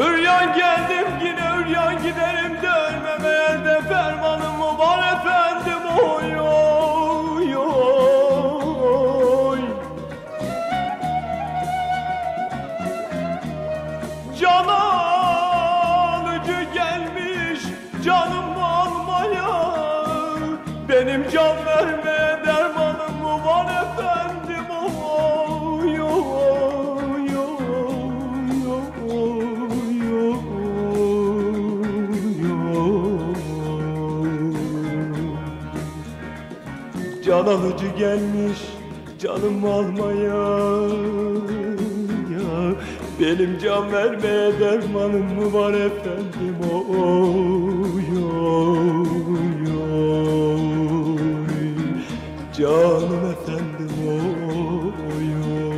Üryan geldim yine üryan giderim de ölmemeye de fermanım mı var efendim oy oy oy. Can alıcı gelmiş canımı almaya, benim can vermeye dermanım mı var efendim oy oy can alıcı gelmiş canımı almaya, ya benim can vermeye dermanım mı var efendim oy oy oy. Canım efendim oy oy.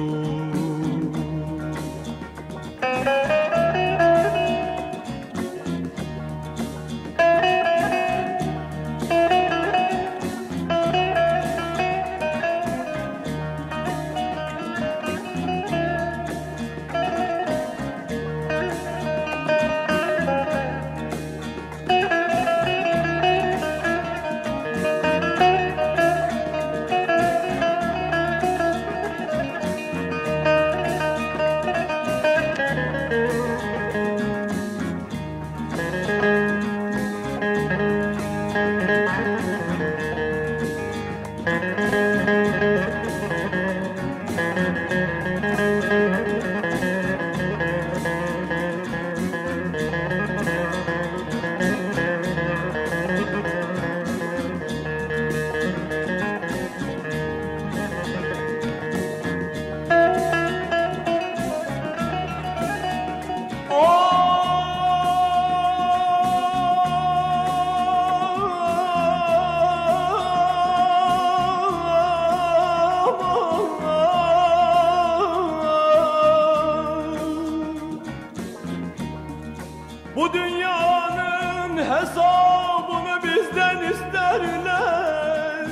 Bu dünyanın hesabını bizden isterler.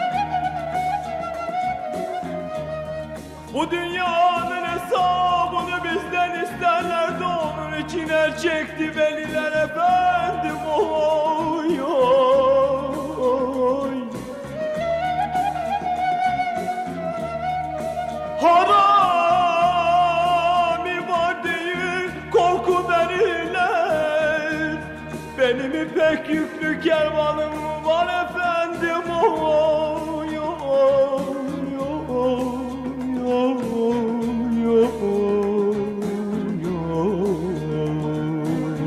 Bu dünyanın hesabını bizden isterler de onun için el çekti veliler efendim oy oy. Harami var değil korku verirler, benim ipek yüklü kervanım var efendim oy oy oy oy oy.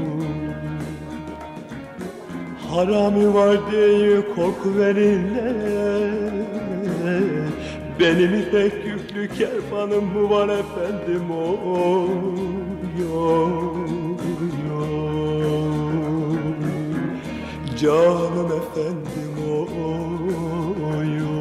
Harami var diye korku verirler, benim ipek yüklü kervanım mı var efendim oy oy oy. Canım efendim oy oy.